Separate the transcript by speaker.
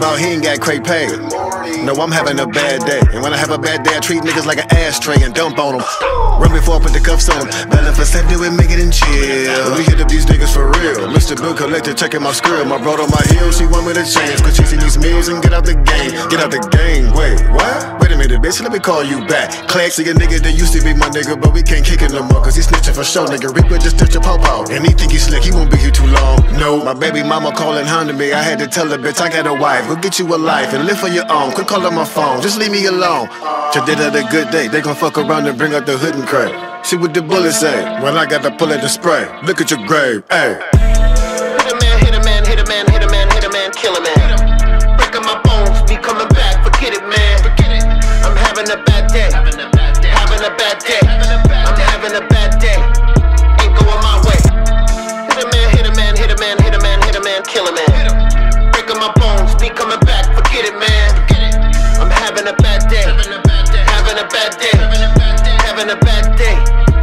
Speaker 1: about he ain't got crate paid. No, I'm having a bad day. And when I have a bad day, I treat niggas like an ashtray and dump on them. Run before I put the cuffs on them. Better for set, do it, make it and chill. We hit up these niggas for real. Mr. Bill Collector checking my skirt. My broad on my heels, she want me to change. Quit chasing these meals and get out the game. Get out the game, wait, what? Wait a minute, bitch, let me call you back. Classy a nigga that used to be my nigga, but we can't kick it no more. Cause he snitching for sure, nigga. Reaper just touch a pop-out. And he think he slick, he won't be here too long. No, my baby mama calling home to me. I had to tell her, bitch, I got a wife. Go get you a life and live for your own. Quit calling my phone, just leave me alone. Today had a good day, they gon' fuck around and bring out the hood and crack. See what the bullets say, when I got to pull it and spray. Look at your grave, ayy.
Speaker 2: Hit a man, hit a man, hit a man, hit a man, hit a man, kill a man. Breaking my bones, me coming back, forget it, man. I'm having a bad day, having a bad day, I'm having a bad day, ain't going my way. Hit a man, hit a man, hit a man, hit a man, hit a man, kill a man. Breaking my bones, me coming back, forget it, man. I'm having a bad day, having a bad day, having a bad day.